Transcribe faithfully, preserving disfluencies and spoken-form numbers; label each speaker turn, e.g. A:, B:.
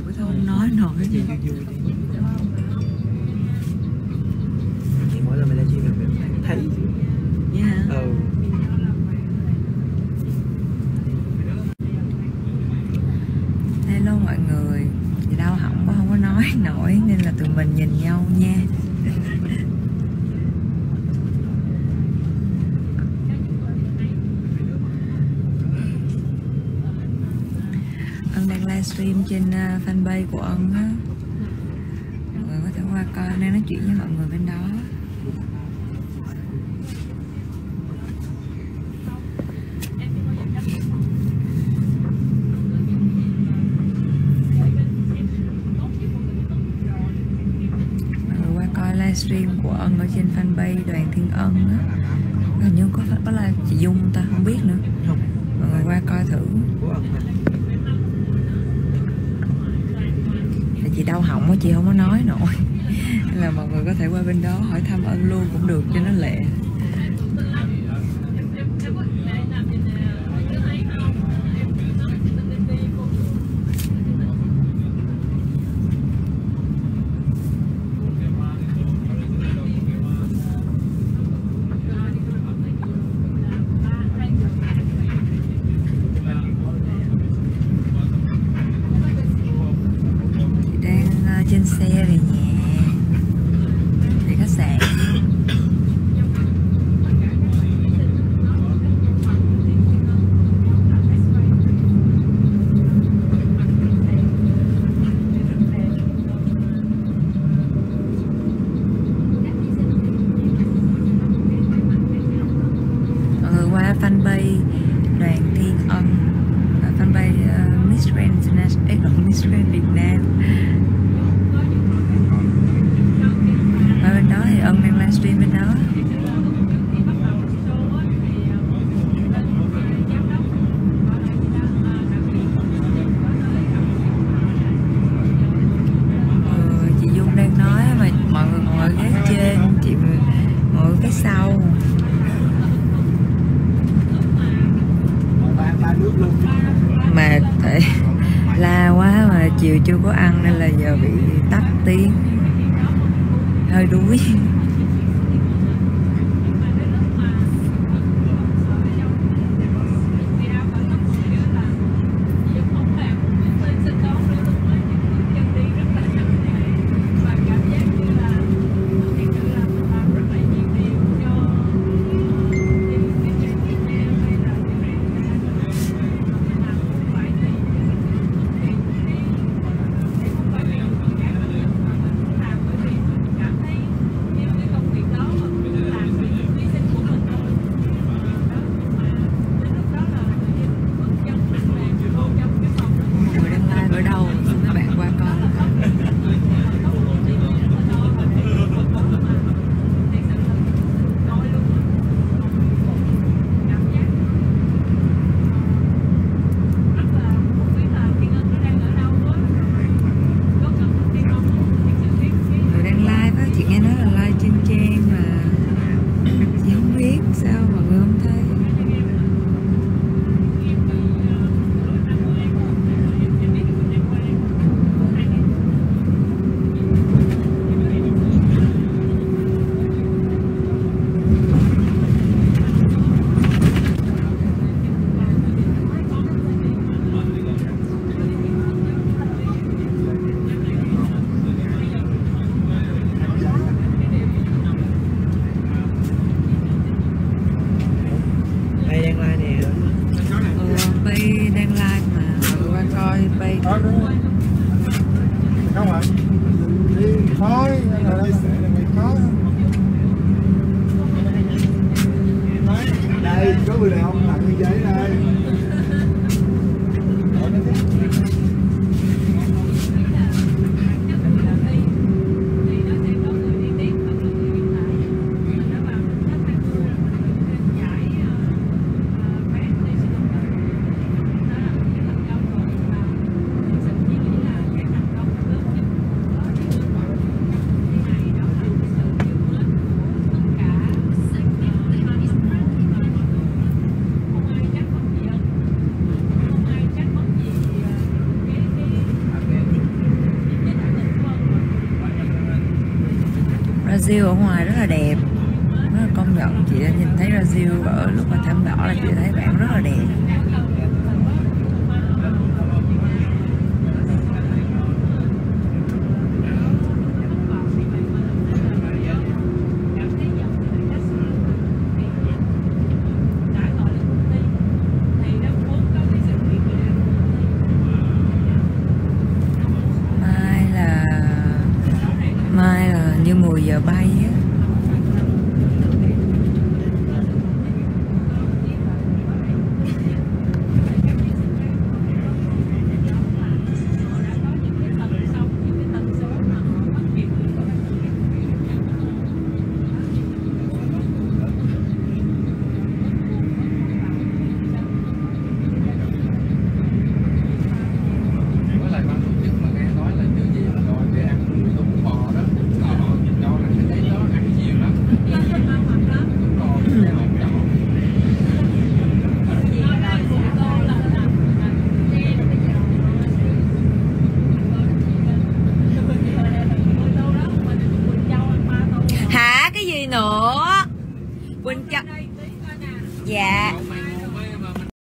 A: bữa thôi không nói nổi cái gì.
B: Mỗi lần mình livestream mình thấy
A: Vậy hả?
B: ừ.
A: Hello mọi người, thì đau họng quá không có nói nổi nên là tụi mình nhìn nhau nha. Ân đang livestream trên fanpage của Ân á, mọi người có thể qua coi, đang nói chuyện với mọi người bên đó. Livestream của Ân ở trên fanpage Đoàn Thiên Ân á, hình như có có là chị Dung ta không biết nữa,
B: Không.
A: Mọi người qua coi thử. Thì chị đau họng á, chị không có nói nổi nên là mọi người có thể qua bên đó hỏi thăm Ân luôn cũng được cho nó lẹ. Trên xe về nhà, về khách sạn. Mọi người qua fanpage Đoàn Thiên Ân, fanpage uh, Miss Grand International, Miss Grand Việt Nam. Ở bên đó thì Ân đang livestream bên đó. Ừ, chị Dung đang nói mà mọi người ngồi ghế trên, chị ngồi phía sau. Mà tại la quá mà chiều chưa có ăn nên là giờ bị tắt tiếng, hơi đuối.
C: Không ạ. Đi thôi, đây có người đàn ông tặng cái giấy đây.
A: Brazil ở ngoài rất là đẹp, rất là công nhận. Chị đã nhìn thấy Brazil ở lúc mà thảm đỏ là chị thấy bạn rất là đẹp.